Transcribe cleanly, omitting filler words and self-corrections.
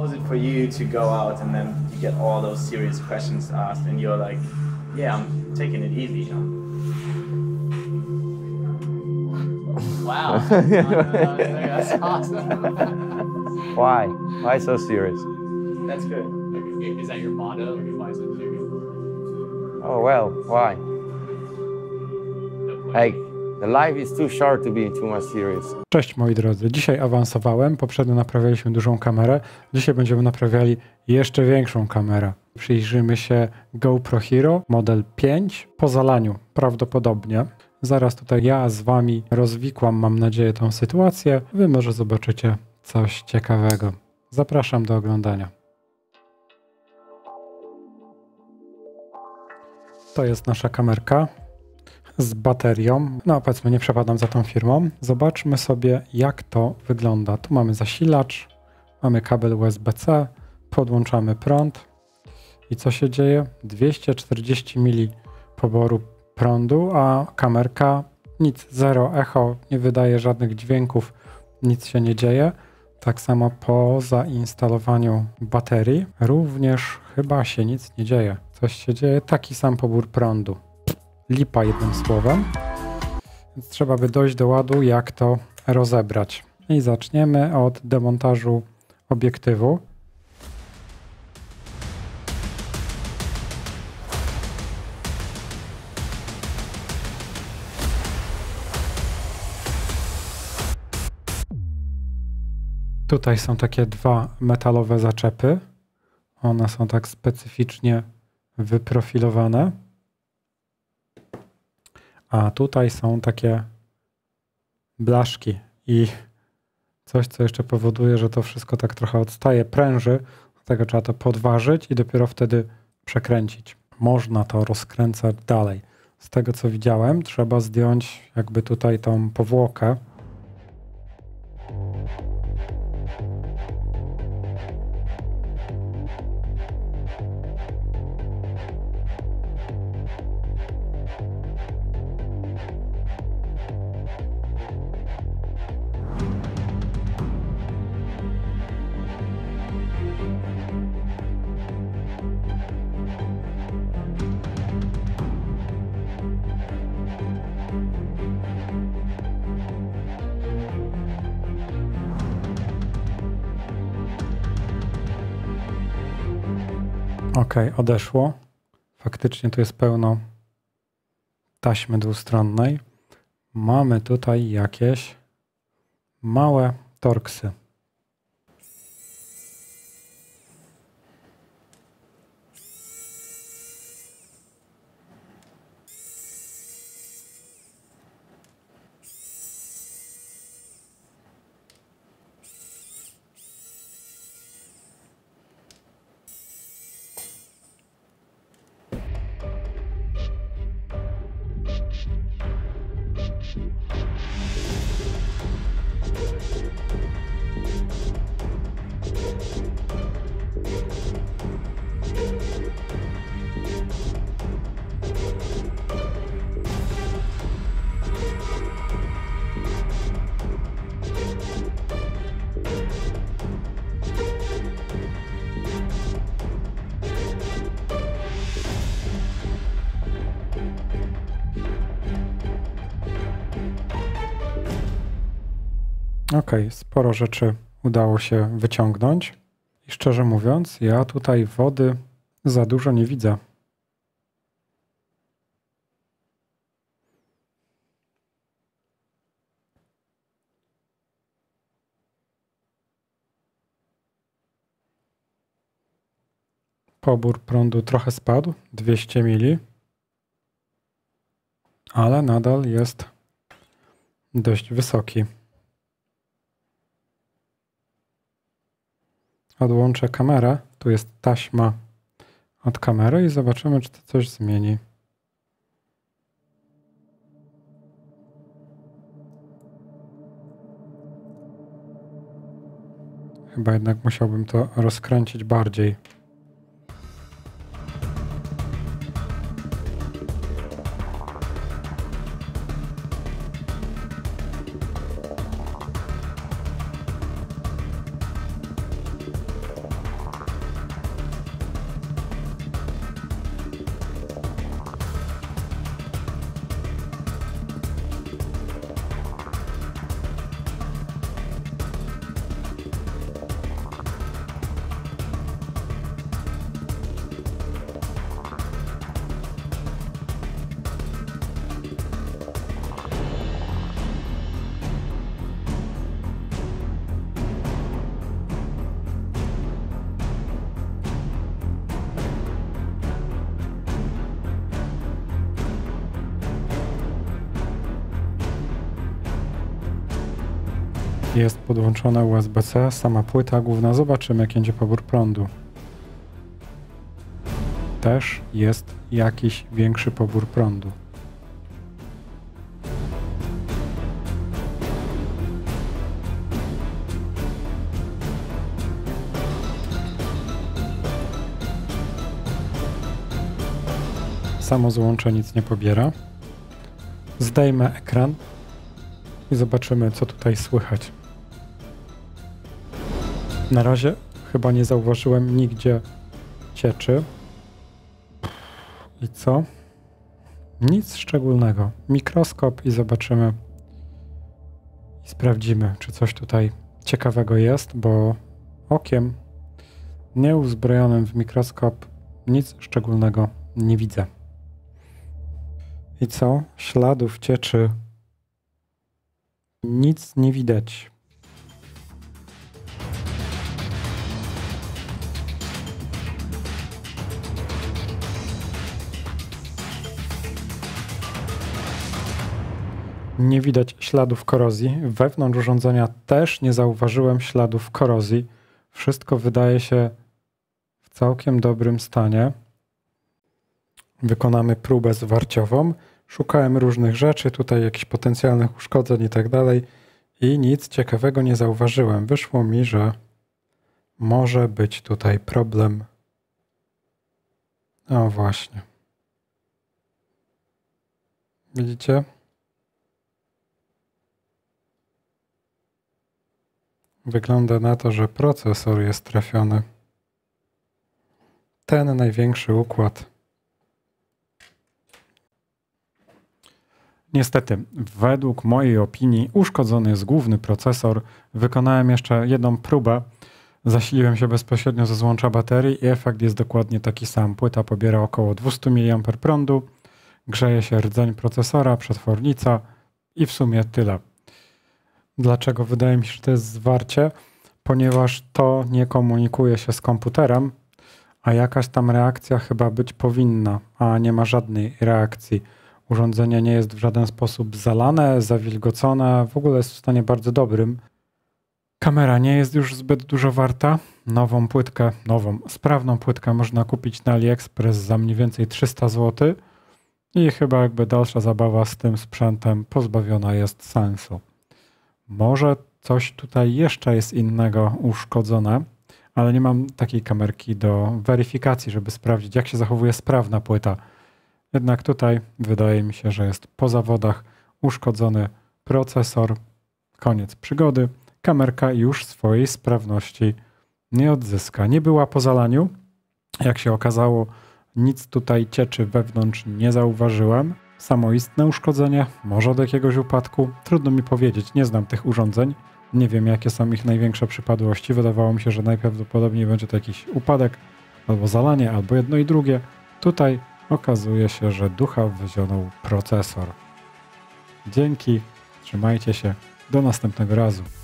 How is it for you to go out and then you get all those serious questions asked and you're like, yeah, I'm taking it easy, you know? Wow, that's awesome. Why? Why so serious? That's good. Is that your motto? Why so serious? Oh well, why? Hey, the life is too short to be too much serious. Cześć moi drodzy, dzisiaj awansowałem, poprzednio naprawialiśmy dużą kamerę, dzisiaj będziemy naprawiali jeszcze większą kamerę. Przyjrzymy się GoPro Hero model 5 po zalaniu prawdopodobnie. Zaraz tutaj ja z wami rozwikłam, mam nadzieję, tą sytuację. Wy może zobaczycie coś ciekawego. Zapraszam do oglądania. To jest nasza kamerka z baterią. No powiedzmy, nie przepadam za tą firmą. Zobaczmy sobie, jak to wygląda. Tu mamy zasilacz, mamy kabel USB-C, podłączamy prąd. I co się dzieje? 240 mili poboru prądu, a kamerka nic, zero echo, nie wydaje żadnych dźwięków, nic się nie dzieje. Tak samo po zainstalowaniu baterii również chyba się nic nie dzieje. Coś się dzieje, taki sam pobór prądu. Lipa jednym słowem. Więc trzeba by dojść do ładu, jak to rozebrać. I zaczniemy od demontażu obiektywu. Tutaj są takie dwa metalowe zaczepy. One są tak specyficznie wyprofilowane. A tutaj są takie blaszki i coś, co jeszcze powoduje, że to wszystko tak trochę odstaje, pręży. Dlatego trzeba to podważyć i dopiero wtedy przekręcić. Można to rozkręcać dalej. Z tego, co widziałem, trzeba zdjąć jakby tutaj tą powłokę. Ok, odeszło. Faktycznie tu jest pełno taśmy dwustronnej. Mamy tutaj jakieś małe torksy. Ok, sporo rzeczy udało się wyciągnąć i szczerze mówiąc, ja tutaj wody za dużo nie widzę. Pobór prądu trochę spadł, 200 mili, ale nadal jest dość wysoki. Odłączę kamerę, tu jest taśma od kamery i zobaczymy, czy to coś zmieni. Chyba jednak musiałbym to rozkręcić bardziej. Jest podłączone USB-C, sama płyta główna. Zobaczymy, jaki będzie pobór prądu. Też jest jakiś większy pobór prądu. Samo złącze nic nie pobiera. Zdejmę ekran i zobaczymy, co tutaj słychać. Na razie chyba nie zauważyłem nigdzie cieczy. I co? Nic szczególnego. Mikroskop i zobaczymy i sprawdzimy, czy coś tutaj ciekawego jest, bo okiem nieuzbrojonym w mikroskop nic szczególnego nie widzę. I co? Śladów cieczy nic nie widać. Nie widać śladów korozji. Wewnątrz urządzenia też nie zauważyłem śladów korozji. Wszystko wydaje się w całkiem dobrym stanie. Wykonamy próbę zwarciową. Szukałem różnych rzeczy, tutaj jakichś potencjalnych uszkodzeń i tak dalej i nic ciekawego nie zauważyłem. Wyszło mi, że może być tutaj problem. O właśnie. Widzicie? Wygląda na to, że procesor jest trafiony. Ten największy układ. Niestety, według mojej opinii uszkodzony jest główny procesor. Wykonałem jeszcze jedną próbę. Zasiliłem się bezpośrednio ze złącza baterii i efekt jest dokładnie taki sam. Płyta pobiera około 200 mA prądu, grzeje się rdzeń procesora, przetwornica i w sumie tyle. Dlaczego wydaje mi się, że to jest zwarcie? Ponieważ to nie komunikuje się z komputerem, a jakaś tam reakcja chyba być powinna, a nie ma żadnej reakcji. Urządzenie nie jest w żaden sposób zalane, zawilgocone, w ogóle jest w stanie bardzo dobrym. Kamera nie jest już zbyt dużo warta. Sprawną płytkę można kupić na AliExpress za mniej więcej 300 zł i chyba jakby dalsza zabawa z tym sprzętem pozbawiona jest sensu. Może coś tutaj jeszcze jest innego uszkodzone, ale nie mam takiej kamerki do weryfikacji, żeby sprawdzić, jak się zachowuje sprawna płyta. Jednak tutaj wydaje mi się, że jest po zawodach uszkodzony procesor. Koniec przygody. Kamerka już swojej sprawności nie odzyska. Nie była po zalaniu. Jak się okazało, nic tutaj cieczy wewnątrz nie zauważyłem. Samoistne uszkodzenie, może od jakiegoś upadku. Trudno mi powiedzieć, nie znam tych urządzeń. Nie wiem, jakie są ich największe przypadłości. Wydawało mi się, że najprawdopodobniej będzie to jakiś upadek, albo zalanie, albo jedno i drugie. Tutaj okazuje się, że ducha wyzionął procesor. Dzięki, trzymajcie się, do następnego razu.